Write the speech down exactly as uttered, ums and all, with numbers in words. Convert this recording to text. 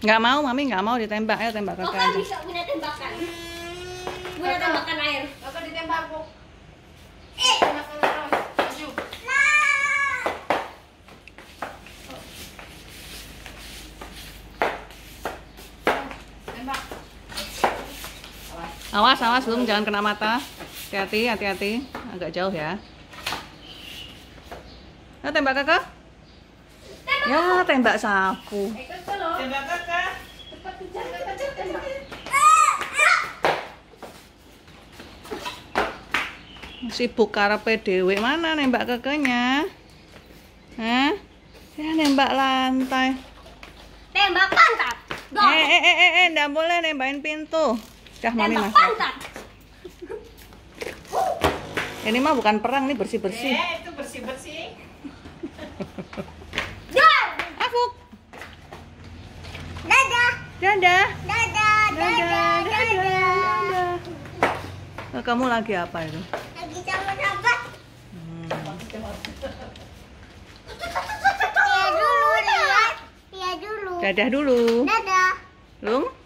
Nggak mau, Mami nggak mau ditembak. Ayo tembak kakak aja. Oh, bisa punya tembakan. Punya tembakan air. Kakak ditembak, Bu. Eh, Tembakan terus. Maju. Tembak. Awas, awas, Lung, jangan kena mata. Hati-hati, hati-hati. Agak jauh ya. Ayo tembak kakak. Ya, tembak sapu. Eh, kakak loh. Tembak kakak. cepat kejar, cepat kejar, tembak. Sibuk karepe dhewe, mana nembak kakaknya? Hah? Ya nembak lantai. Tembak pantat. Dong. Eh, eh, eh, eh, eh, nggak boleh nembakin pintu. Dah, Mami Tembak masuk. pantat. Ini mah bukan perang nih, bersih-bersih. Eh, itu bersih-bersih. Dar. Afuk. Dadah. Dadah. Dadah. Dadah. Dadah. Oh, kamu lagi apa itu? Lagi sama sahabat. Hmm. Iya dulu lihat. Iya dulu. Dadah dulu. Dadah. Lung.